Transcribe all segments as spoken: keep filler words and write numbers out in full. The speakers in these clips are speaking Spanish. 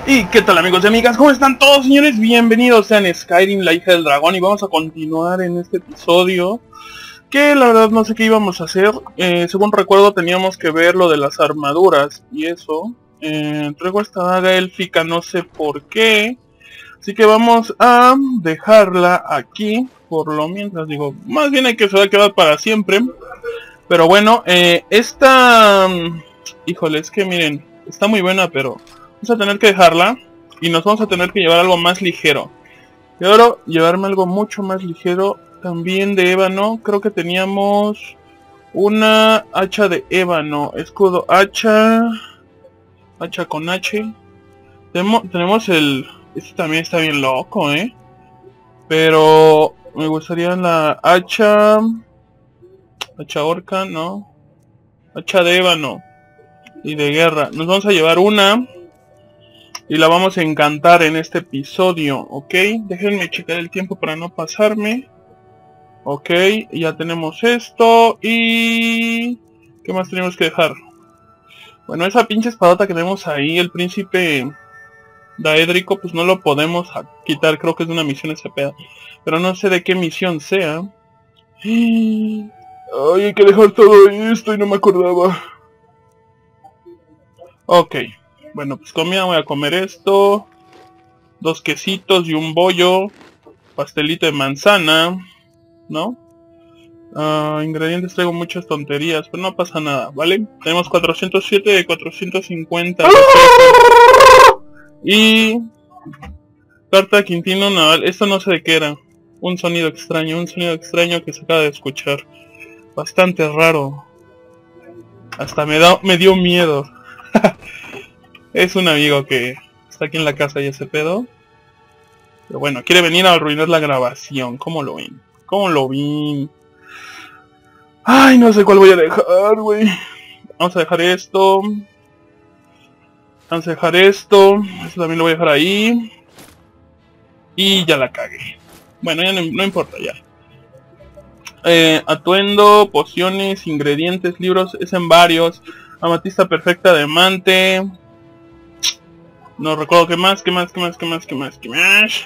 Y qué tal, amigos y amigas, ¿cómo están todos, señores? Bienvenidos sean a Skyrim, la hija del dragón. Y vamos a continuar en este episodio, que la verdad no sé qué íbamos a hacer. eh, Según recuerdo teníamos que ver lo de las armaduras y eso. eh, Traigo esta daga élfica, no sé por qué, así que vamos a dejarla aquí por lo mientras. Digo, más bien hay que se va a quedar para siempre. Pero bueno, eh, esta... Híjole, es que miren, está muy buena, pero vamos a tener que dejarla y nos vamos a tener que llevar algo más ligero. Quiero llevarme algo mucho más ligero, también de ébano. Creo que teníamos una hacha de ébano, escudo hacha, hacha con H. Tenemos, tenemos el... Este también está bien loco, eh. Pero me gustaría la hacha, hacha orca, no, hacha de ébano y de guerra. Nos vamos a llevar una y la vamos a encantar en este episodio, ¿ok? Déjenme checar el tiempo para no pasarme. Ok, ya tenemos esto. Y... ¿qué más tenemos que dejar? Bueno, esa pinche espadota que tenemos ahí, el príncipe Daédrico, pues no lo podemos quitar. Creo que es de una misión ese pedo, pero no sé de qué misión sea. Ay, hay que dejar todo esto y no me acordaba. Ok, bueno, pues comida, voy a comer esto. Dos quesitos y un bollo. Pastelito de manzana, ¿no? Uh, ingredientes, traigo muchas tonterías, pero no pasa nada, ¿vale? Tenemos cuatrocientos siete de cuatrocientos cincuenta. Y... carta Quintino Naval, esto no sé de qué era. Un sonido extraño, un sonido extraño que se acaba de escuchar. Bastante raro. Hasta me, da, me dio miedo. Es un amigo que está aquí en la casa y ese pedo. Pero bueno, quiere venir a arruinar la grabación. ¿Cómo lo ven? ¿Cómo lo ven? Ay, no sé cuál voy a dejar, güey. Vamos a dejar esto. Vamos a dejar esto. Esto también lo voy a dejar ahí. Y ya la cagué. Bueno, ya no, no importa, ya. Eh, atuendo, pociones, ingredientes, libros. Es en varios. Amatista perfecta, diamante. No recuerdo qué más, qué más, qué más, qué más, qué más, qué más.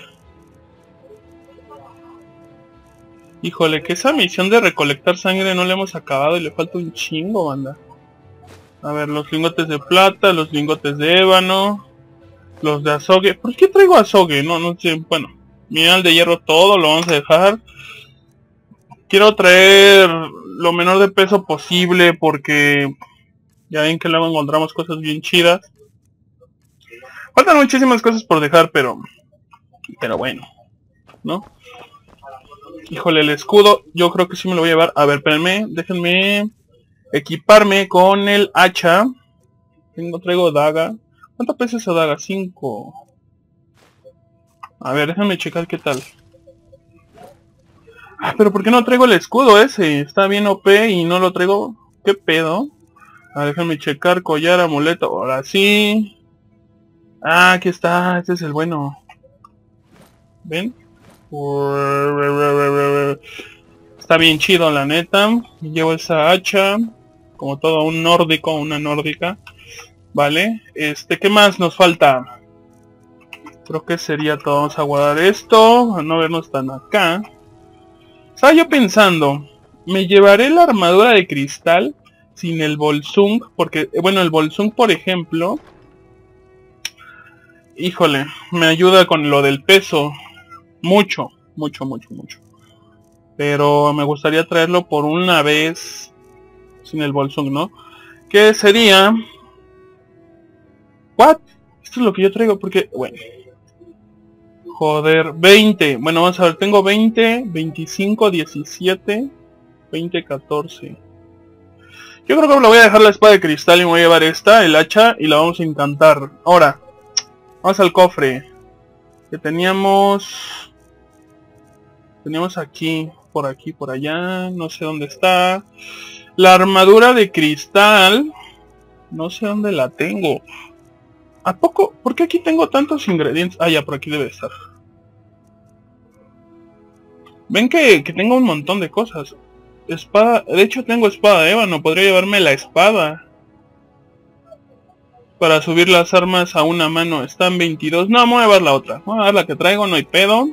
Híjole, que esa misión de recolectar sangre no la hemos acabado y le falta un chingo, banda. A ver, los lingotes de plata, los lingotes de ébano, los de azogue. ¿Por qué traigo azogue? No, no sé, bueno. Mineral de hierro, todo lo vamos a dejar. Quiero traer lo menor de peso posible porque ya ven que luego encontramos cosas bien chidas. Faltan muchísimas cosas por dejar, pero... pero bueno, ¿no? Híjole, el escudo, yo creo que sí me lo voy a llevar. A ver, espérenme, déjenme equiparme con el hacha. Tengo, traigo daga. ¿Cuánto pesa esa daga? cinco. A ver, déjenme checar qué tal. Ah, pero ¿por qué no traigo el escudo ese? Está bien O P y no lo traigo. ¿Qué pedo? A ver, déjenme checar, collar, amuleto. Ahora sí. Ah, aquí está, este es el bueno. ¿Ven? Está bien chido, la neta. Llevo esa hacha como todo un nórdico, una nórdica. Vale, este, ¿qué más nos falta? Creo que sería todo. Vamos a guardar esto, a no vernos tan acá. Estaba yo pensando, me llevaré la armadura de cristal sin el Volsung, porque, bueno, el Volsung, por ejemplo, híjole, me ayuda con lo del peso. Mucho, mucho, mucho, mucho. Pero me gustaría traerlo por una vez sin el Volsung, ¿no? ¿Qué sería? ¿What? Esto es lo que yo traigo porque... bueno. Joder, veinte. Bueno, vamos a ver, tengo veinte, veinticinco, diecisiete, veinte, catorce. Yo creo que me voy a dejar la espada de cristal y me voy a llevar esta, el hacha, y la vamos a encantar. Ahora, vamos al cofre. Que teníamos... Teníamos aquí, por aquí, por allá, no sé dónde está. La armadura de cristal, no sé dónde la tengo. ¿A poco? ¿Por qué aquí tengo tantos ingredientes? Ah, ya, por aquí debe estar. Ven que, que tengo un montón de cosas. Espada, de hecho tengo espada de ébano, podría llevarme la espada. Para subir las armas a una mano están veintidós. No, me voy a llevar la otra. Voy a dar la que traigo, no hay pedo.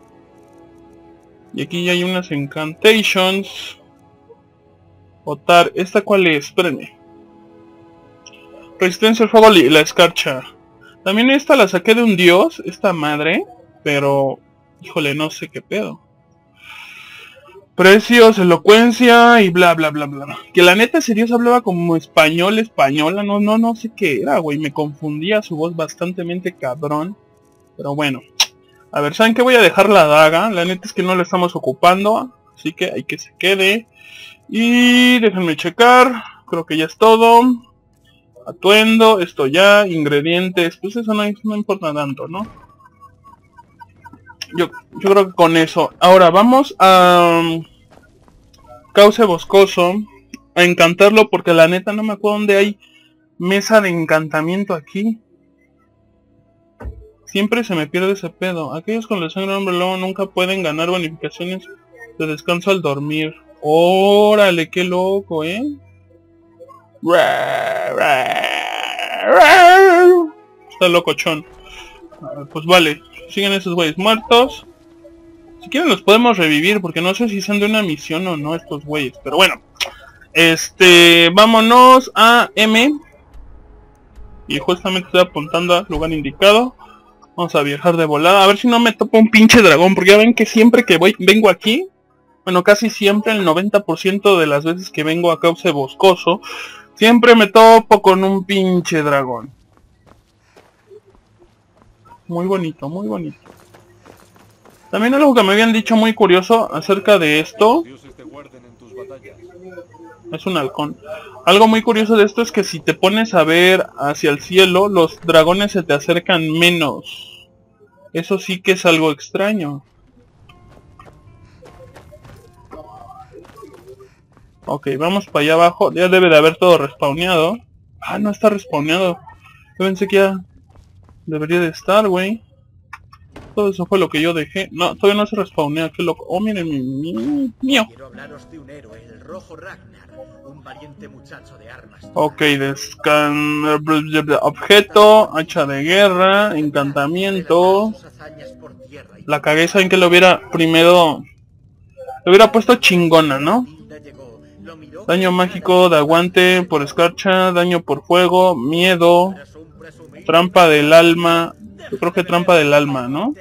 Y aquí ya hay unas Incantations. Otar, ¿esta cuál es? Espérenme. Resistencia al fuego y la escarcha. También esta la saqué de un dios, esta madre. Pero, híjole, no sé qué pedo. Precios, elocuencia y bla bla bla bla. Que la neta ese dios hablaba como español, española, no, no, no sé qué era, güey. Me confundía su voz bastantemente cabrón. Pero bueno. A ver, ¿saben qué? Voy a dejar la daga. La neta es que no la estamos ocupando. Así que hay que se quede. Y déjenme checar. Creo que ya es todo. Atuendo, esto ya, ingredientes. Pues eso no, no importa tanto, ¿no? Yo, yo creo que con eso. Ahora vamos a... Um, Cauce Boscoso. A encantarlo porque la neta no me acuerdo dónde hay mesa de encantamiento aquí. Siempre se me pierde ese pedo. Aquellos con la sangre de hombre lobo nunca pueden ganar bonificaciones de descanso al dormir. Órale, qué loco, ¿eh? Está locochón. Pues vale, siguen esos güeyes muertos. Si quieren los podemos revivir, porque no sé si son de una misión o no estos güeyes. Pero bueno, este, vámonos a M. Y justamente estoy apuntando al lugar indicado. Vamos a viajar de volada, a ver si no me topo un pinche dragón. Porque ya ven que siempre que voy, vengo aquí, bueno, casi siempre, el noventa por ciento de las veces que vengo a Cauce Boscoso, siempre me topo con un pinche dragón. Muy bonito, muy bonito. También algo que me habían dicho muy curioso acerca de esto. Es un halcón. Algo muy curioso de esto es que si te pones a ver hacia el cielo, los dragones se te acercan menos. Eso sí que es algo extraño. Ok, vamos para allá abajo. Ya debe de haber todo respawneado. Ah, no está respawneado. Yo pensé que ya debería de estar, güey. Todo eso fue lo que yo dejé. No, todavía no se respawnea, qué loco. Oh, miren, mi, mi, mío. Quiero hablaros de un héroe, el Rojo Ragnar, un valiente muchacho de armas. Ok, descan... objeto, hacha de guerra, encantamiento. La cagué, saben que lo hubiera primero... Lo hubiera puesto chingona, ¿no? Daño mágico de aguante por escarcha, daño por fuego, miedo, trampa del alma. Yo creo que trampa del alma, ¿no?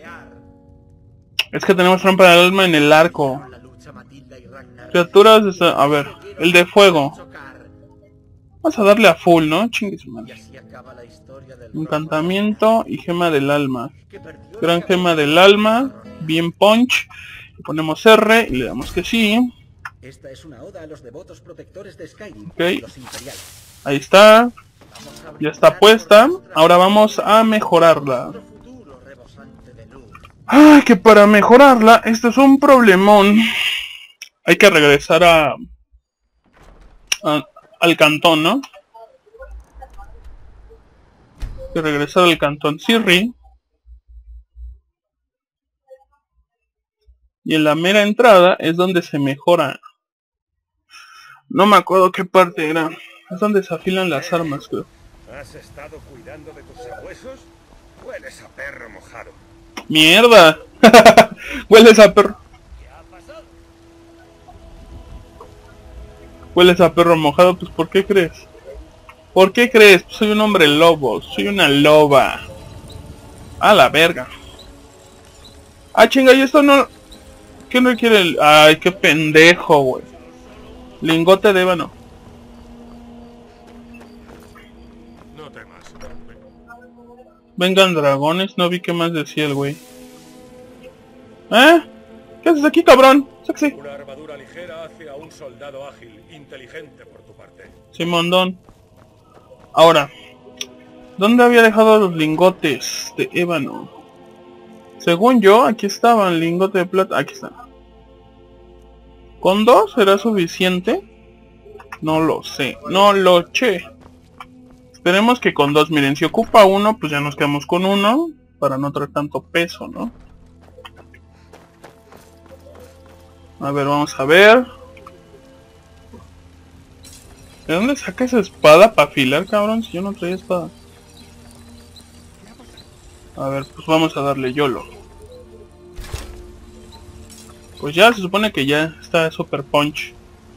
Es que tenemos trampa del alma en el arco. Criaturas, está... a ver, el de fuego. Vamos a darle a full, ¿no? Chingue su madre. Encantamiento y gema del alma. Gran gema del alma. Bien punch. Le ponemos R y le damos que sí. Esta es una oda a los devotos protectores de Skyrim, okay. Los imperiales. Ahí está. Ya está puesta. Ahora vamos a mejorarla. Ay, que para mejorarla, esto es un problemón. Hay que regresar a, a al cantón, ¿no? Hay que regresar al cantón Sirri. Y en la mera entrada es donde se mejora. No me acuerdo qué parte era. Es donde se afilan las armas, creo. ¿Has estado cuidando de tus sabuesos? Hueles a perro mojado. ¡Mierda! Hueles a perro. ¿Qué ha pasado? Hueles a perro mojado, pues ¿por qué crees? ¿Por qué crees? Pues soy un hombre lobo, soy una loba. A la verga. Ah, chinga, y esto no... ¿Qué no quiere el...? Ay, qué pendejo, güey. Lingote de ébano. No temas. Vengan dragones, no vi qué más decía el güey. ¿Eh? ¿Qué haces aquí, cabrón? Sexy. Una armadura ligera hace a un soldado ágil, inteligente por tu parte. Simondón. Ahora, ¿dónde había dejado los lingotes de ébano? Según yo, aquí estaban, lingote de plata. Aquí están. ¿Con dos será suficiente? No lo sé, no lo sé. Esperemos que con dos, miren, si ocupa uno, pues ya nos quedamos con uno. Para no traer tanto peso, ¿no? A ver, vamos a ver. ¿De dónde saca esa espada para afilar, cabrón? Si yo no traía espada. A ver, pues vamos a darle YOLO. Pues ya se supone que ya está Super Punch.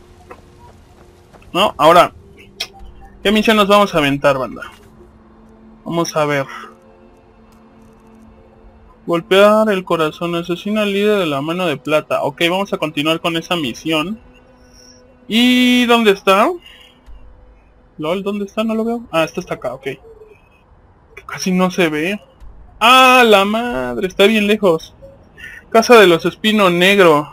No, ahora, ¿qué misión nos vamos a aventar, banda? Vamos a ver. Golpear el corazón, asesina al líder de la mano de plata. Ok, vamos a continuar con esa misión. ¿Y dónde está? LOL, ¿dónde está? No lo veo. Ah, esta está acá, ok. Casi no se ve. ¡Ah, la madre! Está bien lejos. Casa de los Espino Negro.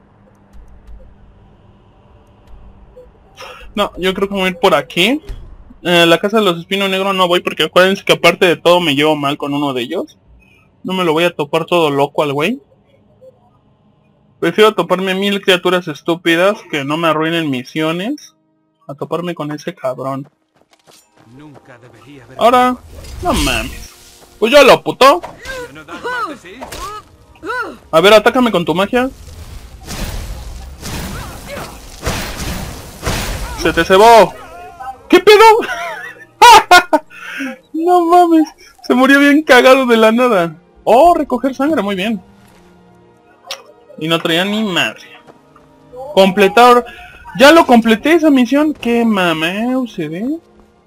No, yo creo que voy a ir por aquí. Eh, la Casa de los Espino Negro no voy porque acuérdense que aparte de todo me llevo mal con uno de ellos. No me lo voy a topar todo loco al güey. Prefiero toparme mil criaturas estúpidas que no me arruinen misiones a toparme con ese cabrón. Nunca debería haber... Ahora, no mames. Pues ya lo puto. ¿No das más de sí? A ver, atácame con tu magia. Se te cebó. ¿Qué pedo? No mames. Se murió bien cagado de la nada. Oh, recoger sangre, muy bien. Y no traía ni madre. Completar. Ya lo completé esa misión. Qué mamá se ve.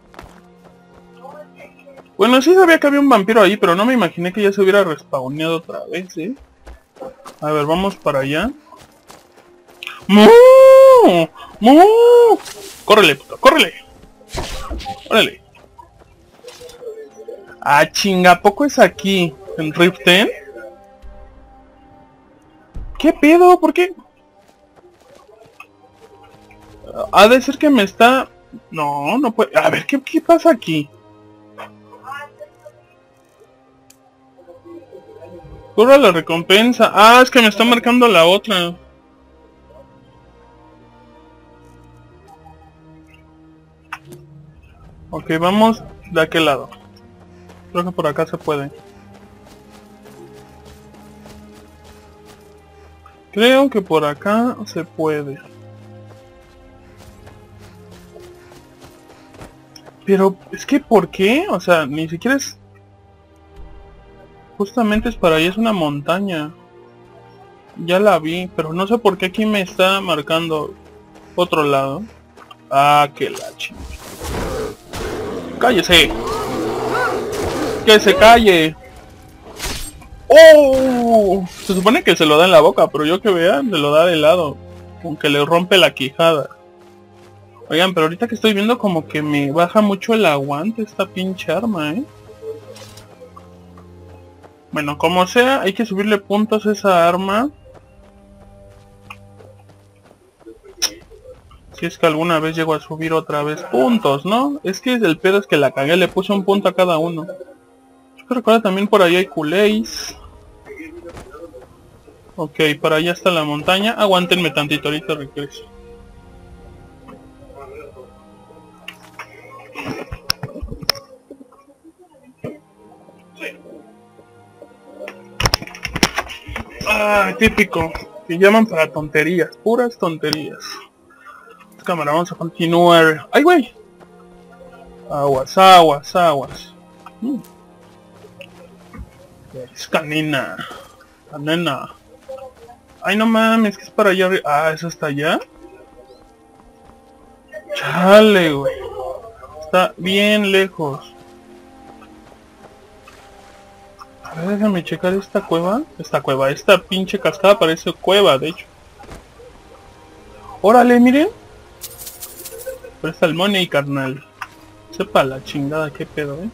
Bueno, sí sabía que había un vampiro ahí, pero no me imaginé que ya se hubiera respawneado otra vez, ¿eh? A ver, vamos para allá. ¡Mu! ¡Mu! ¡Córrele, puto! ¡Córrele! ¡Órale! Ah, chinga, ¿a poco es aquí? ¿En Riften? ¿Qué pedo? ¿Por qué? Ha de ser que me está... No, no puede... A ver, ¿qué, qué pasa aquí? Corra la recompensa. Ah, es que me está marcando la otra. Ok, vamos de aquel lado. Creo que por acá se puede. Creo que por acá se puede. Pero, es que ¿por qué? O sea, ni siquiera es... Justamente es para allá, es una montaña. Ya la vi, pero no sé por qué aquí me está marcando otro lado. Ah, que la chingada. ¡Cállese! ¡Que se calle! ¡Oh! Se supone que se lo da en la boca, pero yo que vea, se lo da de lado. Aunque le rompe la quijada. Oigan, pero ahorita que estoy viendo como que me baja mucho el aguante esta pinche arma, ¿eh? Bueno, como sea, hay que subirle puntos a esa arma. Si es que alguna vez llego a subir otra vez puntos, ¿no? Es que el pedo es que la cagué, le puse un punto a cada uno. Yo recuerdo también por ahí hay culéis. Ok, para allá está la montaña. Aguántenme tantito, ahorita regreso. Ah, típico. Que llaman para tonterías, puras tonterías. Cámara, vamos a continuar. ¡Ay, güey! Aguas, aguas, aguas. Mm. Es canina. Canina. Ay, no mames, que es para allá arriba. Ah, ¿eso está allá? Chale, güey. Está bien lejos. A ver, déjame checar esta cueva. Esta cueva, esta pinche cascada parece cueva, de hecho. Órale, miren. Presta el money, carnal. Sepa la chingada, qué pedo, eh.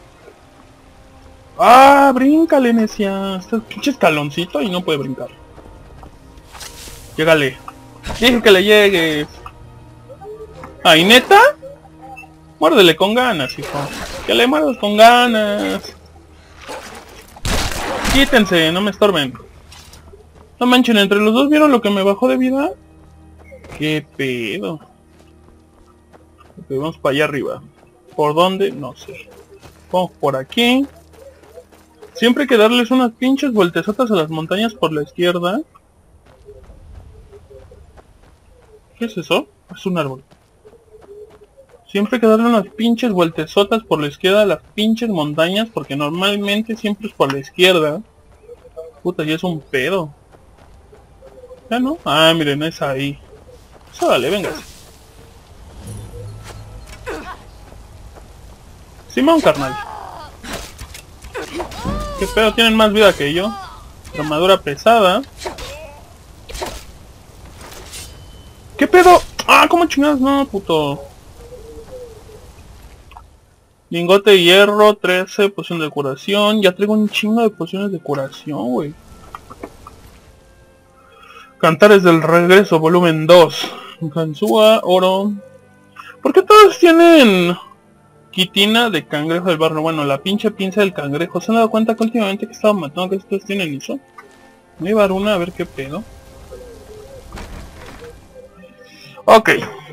¡Ah! ¡Bríncale, necia! Este pinche escaloncito y no puede brincar. Llégale. Dije que le llegues. ¡Ay, neta! Muérdele con ganas, hijo. Que le muerdas con ganas. Quítense, no me estorben. No manchen, entre los dos vieron lo que me bajó de vida. ¿Qué pedo? Ok, vamos para allá arriba. ¿Por dónde? No sé. Vamos por aquí. Siempre hay que darles unas pinches vueltesotas a las montañas por la izquierda. ¿Qué es eso? Es un árbol. Siempre hay que darle unas pinches vueltesotas por la izquierda a las pinches montañas, porque normalmente siempre es por la izquierda. Puta, ya es un pedo. ¿Ya no? Ah, miren, es ahí. Eso dale, venga. Simón, carnal. ¿Qué pedo? Tienen más vida que yo. Armadura pesada. ¿Qué pedo? Ah, ¿cómo chingados? No, puto. Lingote de hierro, trece, poción de curación. Ya traigo un chingo de pociones de curación, güey. Cantares del regreso, volumen dos. Ganzúa, oro. ¿Por qué todos tienen quitina de cangrejo del barro? Bueno, la pinche pinza del cangrejo. ¿Se han dado cuenta que últimamente que estaba matando que estos tienen eso? Voy a llevar una a ver qué pedo. Ok.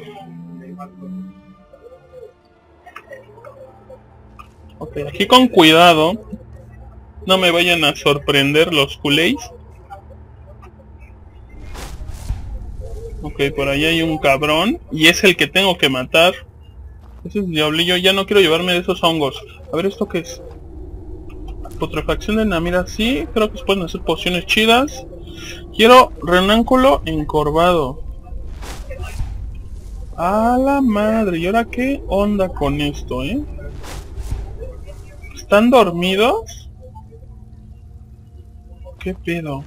Ok, aquí con cuidado. No me vayan a sorprender los culés. Ok, por ahí hay un cabrón. Y es el que tengo que matar. Ese es el diablillo. Ya no quiero llevarme de esos hongos. A ver, ¿esto qué es? Putrefacción de Namira. Sí, creo que se pueden hacer pociones chidas. Quiero renánculo encorvado. A la madre. ¿Y ahora qué onda con esto, eh? ¿Están dormidos? ¿Qué pedo?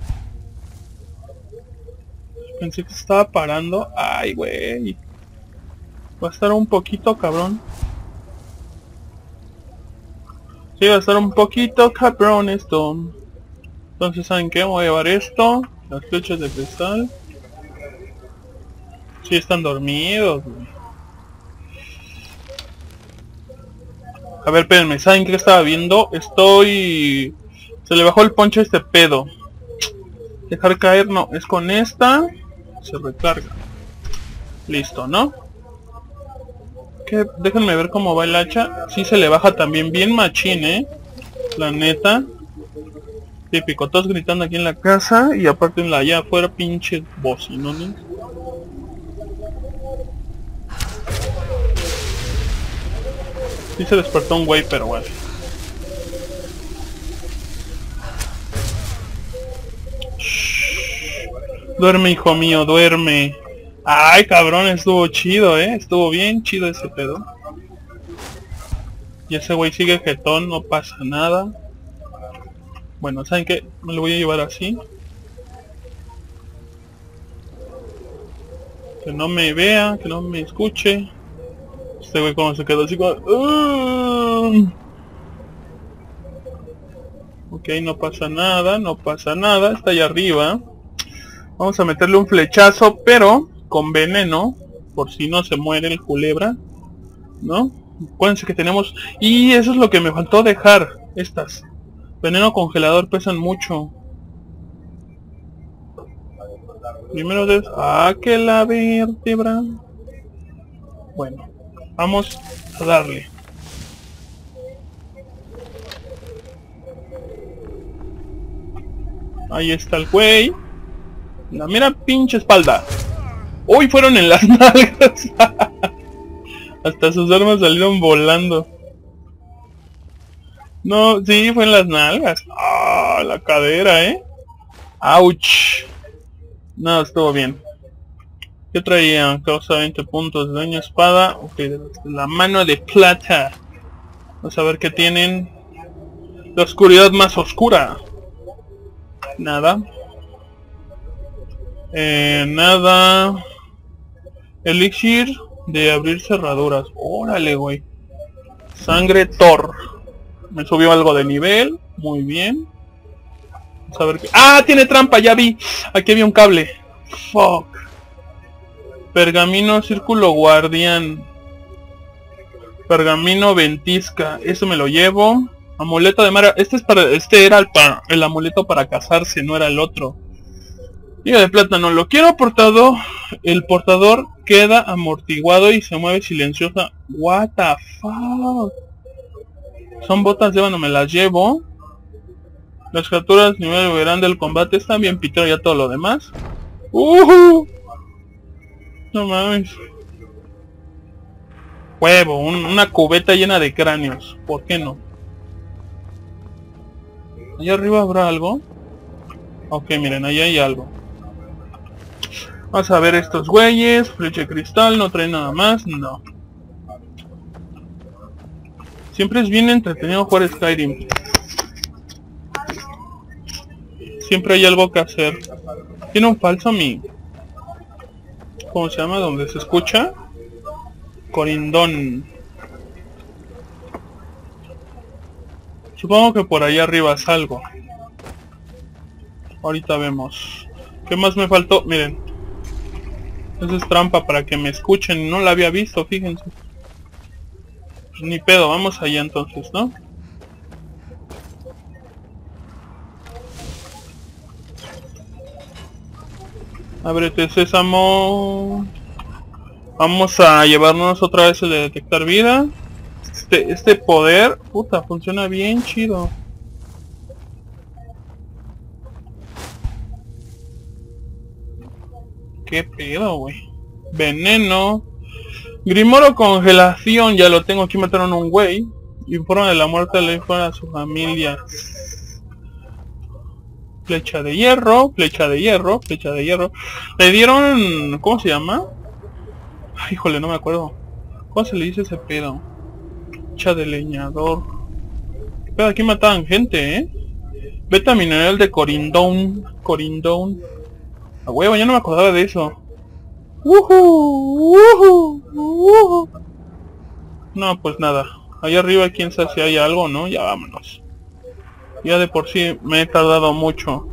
Pensé que estaba parando. Ay, güey. Va a estar un poquito cabrón. Sí, va a estar un poquito cabrón esto. Entonces, ¿saben qué? Voy a llevar esto. Las flechas de cristal. Sí, están dormidos, güey. A ver, espérenme. ¿Saben qué estaba viendo? Estoy... Se le bajó el poncho a este pedo. Dejar caer, no. Es con esta. Se recarga. Listo, ¿no? ¿Qué? Déjenme ver cómo va el hacha. Sí se le baja también bien machín, ¿eh? La neta. Típico, todos gritando aquí en la casa. Y aparte en la allá afuera, pinches bocinones. Sí se despertó un güey, pero bueno. Shh. Duerme, hijo mío, duerme. Ay, cabrón, estuvo chido, eh. Estuvo bien chido ese pedo. Y ese güey sigue jetón, no pasa nada. Bueno, ¿saben qué? Me lo voy a llevar así. Que no me vea, que no me escuche. Este güey como se quedó así como... Uh. Ok, no pasa nada, no pasa nada. Está allá arriba. Vamos a meterle un flechazo, pero con veneno. Por si no se muere el culebra, ¿no? Acuérdense que tenemos... Y eso es lo que me faltó dejar. Estas. Veneno congelador pesan mucho. Primero de... Ah, que la vértebra. Bueno. Vamos a darle. Ahí está el güey. La mera pinche espalda. Uy, fueron en las nalgas. Hasta sus armas salieron volando. No, sí, fue en las nalgas. Ah, la cadera, eh. Ouch. No, estuvo bien. ¿Qué traía? Causa veinte puntos de daño, espada. Ok, la mano de plata. Vamos a ver qué tienen. La oscuridad más oscura. Nada. Eh, nada. Elixir de abrir cerraduras. Órale, güey. Sangre Thor. Me subió algo de nivel. Muy bien. Vamos a ver qué... ¡Ah! Tiene trampa, ya vi. Aquí había un cable. Fuck. Pergamino círculo guardián. Pergamino ventisca. Eso me lo llevo. Amuleto de Mara. Este es para. Este era el, para, el amuleto para casarse, no era el otro. Liga de plátano. Lo quiero portado. El portador queda amortiguado y se mueve silenciosa. What the fuck. Son botas de ébano, me las llevo. Las criaturas nivel verán del combate. Están bien pitero ya todo lo demás. Uh -huh. No mames. Huevo, un, una cubeta llena de cráneos. ¿Por qué no? ¿Allá arriba habrá algo? Ok, miren, ahí hay algo. Vamos a ver estos güeyes. Flecha de cristal, no trae nada más. No. Siempre es bien entretenido jugar Skyrim. Siempre hay algo que hacer. Tiene un falso mi... ¿Cómo se llama? Donde se escucha. Corindón. Supongo que por ahí arriba salgo. Ahorita vemos. ¿Qué más me faltó? Miren. Esa es trampa para que me escuchen. No la había visto, fíjense. Pues ni pedo, vamos allá entonces, ¿no? Ábrete, sésamo. Vamos a llevarnos otra vez el de detectar vida. Este, este poder, puta, funciona bien chido. ¿Qué pedo, güey? Veneno. Grimoro congelación, ya lo tengo. Aquí mataron a un güey. Informa de la muerte de la hija a su familia. Flecha de hierro, flecha de hierro, flecha de hierro. Le dieron... ¿Cómo se llama? Ay, híjole, no me acuerdo. ¿Cómo se le dice ese pedo? Flecha de leñador. Pero aquí mataban gente, ¿eh? Beta mineral de Corindón. Corindón. A huevo, ya no me acordaba de eso. Uhu, uhu, uhu. No, pues nada. Allá arriba quién sabe si hay algo, ¿no? Ya vámonos. Ya de por sí me he tardado mucho.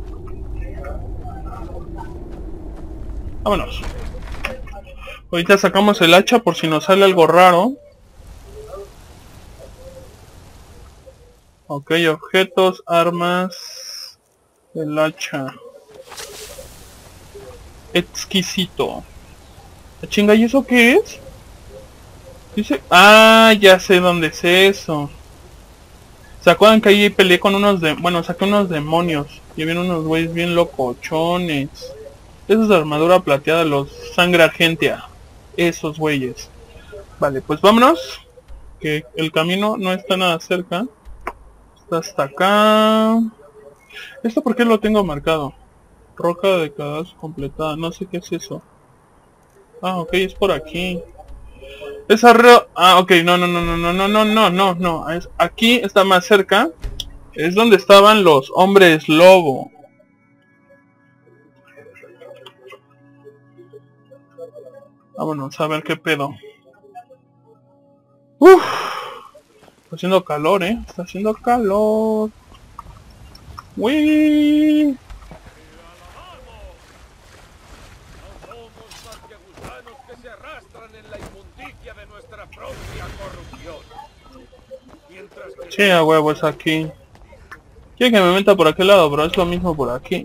Vámonos. Ahorita sacamos el hacha por si nos sale algo raro. Ok, objetos, armas. El hacha. Exquisito. ¿La chinga y eso qué es? Dice... Ah, ya sé dónde es eso. ¿Se acuerdan que ahí peleé con unos de... Bueno, saqué unos demonios. Y habían unos güeyes bien locochones. Esa es la armadura plateada, los sangre argentea. Esos güeyes. Vale, pues vámonos. Que el camino no está nada cerca. Está hasta acá. ¿Esto por qué lo tengo marcado? Roca de cadastro completada. No sé qué es eso. Ah, ok, es por aquí. Esa ro... Ah, ok, no, no, no, no, no, no, no, no, no, no. Es... Aquí está más cerca. Es donde estaban los hombres lobo. Vámonos a ver qué pedo. Uff. Está haciendo calor, eh. Está haciendo calor. Uy. Sí, a huevo, es aquí. Quiere que me meta por aquel lado, pero es lo mismo por aquí.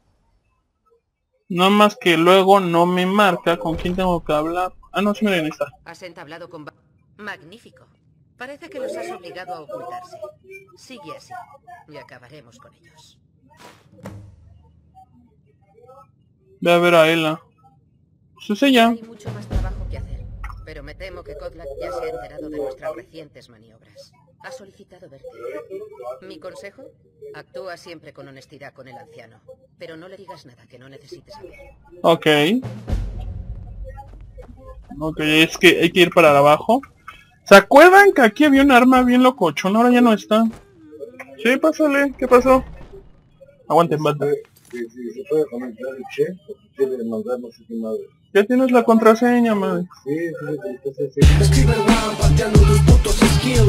No más que luego no me marca con quién tengo que hablar. Ah, no, sí, miren, ahí está. Has entablado con... Magnífico. Parece que los has obligado a ocultarse. Sigue así y acabaremos con ellos. Ve a ver a Ela. Pues es ella. Hay mucho más trabajo que hacer, pero me temo que Kodlak ya se ha enterado de nuestras recientes maniobras. Ha solicitado verte. Mi consejo, actúa siempre con honestidad con el anciano, pero no le digas nada que no necesites saber. Ok. Ok, es que hay que ir para abajo. ¿Se acuerdan que aquí había un arma bien locochón? Ahora ya no está. Sí, pásale, ¿qué pasó? Aguanten, banda. Si se puede comentar el che, porque quiere mandarnos a mi madre. Ya tienes la contraseña, madre. Sí, sí, sí, sí, sí. Escribe el rap, pateando tus putos skills.